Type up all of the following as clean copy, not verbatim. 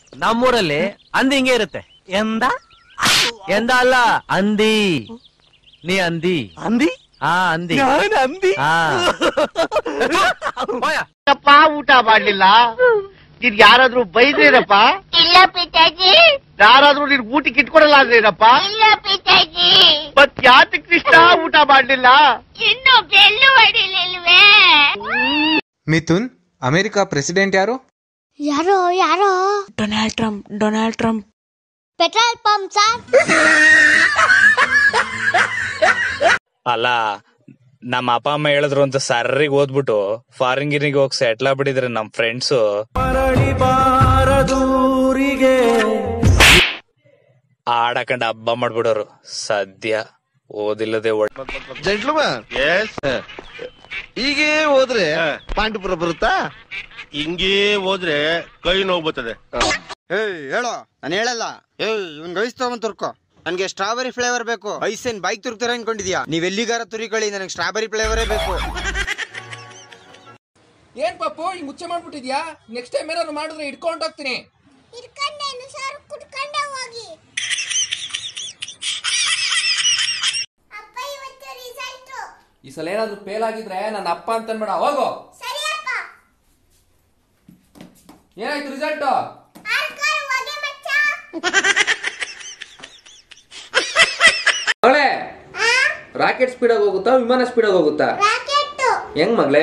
ನಮ್ಮೂರಲ್ಲಿ ಅಂದಿ ಹಿಂಗೆ ಇರುತ್ತೆ. ಎಂದ ಎಂದ ಅಲ್ಲ ಅಂದಿ. ನೀ ಅಂದಿ ಅಂದಿ ಅಂದಿ ಅಂದಿ ಊಟ ಮಾಡ್ಲಿಲ್ಲ ನೀನ್ ಯಾರಾದ್ರೂ ಬೈದ್ರೇನಪ್ಪ? ಇಲ್ಲ ಪಿತಾಜಿ. ಯಾರಾದ್ರೂ ನೀನ್ ಊಟಕ್ಕೆ ಇಟ್ಕೊಡಲ್ಲ ಅಂದ್ರೇನಪ್ಪ? ಇಲ್ಲ ಪಿತಾಜಿ. ಮತ್ ಯಾತಕ್ ಕೃಷ್ಣ ಊಟ ಮಾಡ್ಲಿಲ್ಲ? ಇನ್ನು ಬೆಲ್ಲು ಹೊಡಿಲಿಲ್ವೇ? ಮಿಥುನ್, ಅಮೆರಿಕ ಪ್ರೆಸಿಡೆಂಟ್ ಯಾರು? ಯಾರೋ ಯಾರೋ Donald Trump. Donald Trump. Petrol pump sir. ಅಲ್ಲ, ನಮ್ಮ ಅಪ್ಪ ಅಮ್ಮ ಹೇಳಿದ್ರು ಅಂತ ಸರ್ರಿಗೆ ಓದ್ಬಿಟ್ಟು ಫಾರಿನ್ ಗಿರಿಗೆ ಹೋಗಿ ಸೆಟ್ಲ್ ಆಗ್ಬಿಟ್ಟಿದ್ರೆ ನಮ್ ಫ್ರೆಂಡ್ಸ್. ಆಡಕಂಡ ಹಬ್ಬ ಮಾಡ್ಬಿಡೋರು. ಸದ್ಯ ಓದಿಲ್ಲದೆ ಜೆಂಟ್ಲ್ಮನ್, ಹೀಗೆ ಹೋದ್ರೆ ಪಾಂಡುಪುರ ಬರುತ್ತಾ? ಹಿಂಗೇ ಹೋದ್ರೆ ಕೈ ನೋವು ಬರ್ತದೆ. ಹೇಳೋ, ನಾನು ಹೇಳಲ್ಲ. ಇವನ್ ಐಸ್ ತಗೊಂಡ್ ತುರ್ಕೋ. ನನ್ಗೆ ಸ್ಟ್ರಾಬೆರಿ ಫ್ಲೇವರ್ ಬೇಕು. ಐಸೇನ್ ಬೈಕ್ ತುರ್ಕ್ತಾರ ಅನ್ಕೊಂಡಿದ್ಯಾ? ನೀವ್ ಎಲ್ಲಿಗಾರ ತುರಿಕೊಳ್ಳಿ, ನನಗೆ ಸ್ಟ್ರಾಬೆರಿ ಫ್ಲೇವರೇ ಬೇಕು. ಏನ್ ಪಾಪು ಈ ಮುಚ್ಚೆ ಮಾಡ್ಬಿಟ್ಟಿದ್ಯಾ? ನೆಕ್ಸ್ಟ್ ಟೈಮ್ ಏನಾದ್ರು ಮಾಡಿದ್ರೆ ಇಟ್ಕೊಂಡು ಹೋಗ್ತೀನಿ. ಈ ಸಲ ಏನಾದ್ರು ಫೇಲ್ ಆಗಿದ್ರೆ ನನ್ನ ಅಪ್ಪ ಅಂತ ಅನ್ಬೇಡ. ಹೋಗು. ಏನಾಯ್ತು ರಿಸಲ್ಟ್? ಮಗಳೇ, ರಾಕೆಟ್ ಸ್ಪೀಡ್ ಆಗಿ ಹೋಗುತ್ತಾ ವಿಮಾನ ಸ್ಪೀಡ್ ಆಗಿ ಹೋಗುತ್ತಾ? ಹೆಂಗ್ ಮಗಳೇ?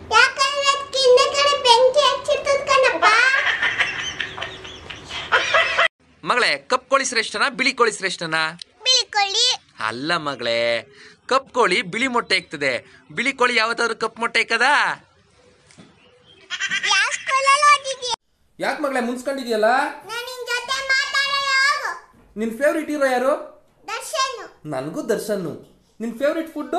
ಮಗಳೇ, ಕಪ್ ಕೋಳಿ ಶ್ರೇಷ್ಠನಾ ಬಿಳಿ ಕೋಳಿ ಶ್ರೇಷ್ಠನಾ? ಅಲ್ಲ ಮಗಳೇ, ಕಪ್ ಕೋಳಿ ಬಿಳಿ ಮೊಟ್ಟೆ ಇಕ್ತದೆ, ಬಿಳಿ ಕೋಳಿ ಯಾವತ್ತಾದ್ರೂ ಕಪ್ ಮೊಟ್ಟೆ ಇಕ್ಕದ? ಯಾಕೆ ಮಗಳೇ ಮುನ್ಸ್ಕೊಂಡಿದ್ಯಲ್ಲ? ನಿನ್ ಫೇವ್ರೇಟ್ ಹೀರೋ ಯಾರು? ನನಗೂ ದರ್ಶನ್. ನಿನ್ ಫೇವ್ರೇಟ್ ಫುಡ್?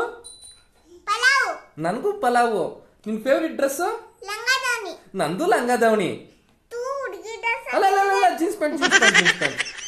ನನಗೂ ಪಲಾವು. ನಿನ್ ಫೇವ್ರೇಟ್ ಡ್ರೆಸ್? ನಂದು ಲಂಗ ದಾವಣಿ. ಅಲ್ಲ ಜೀನ್ಸ್ ಪ್ಯಾಂಟ್.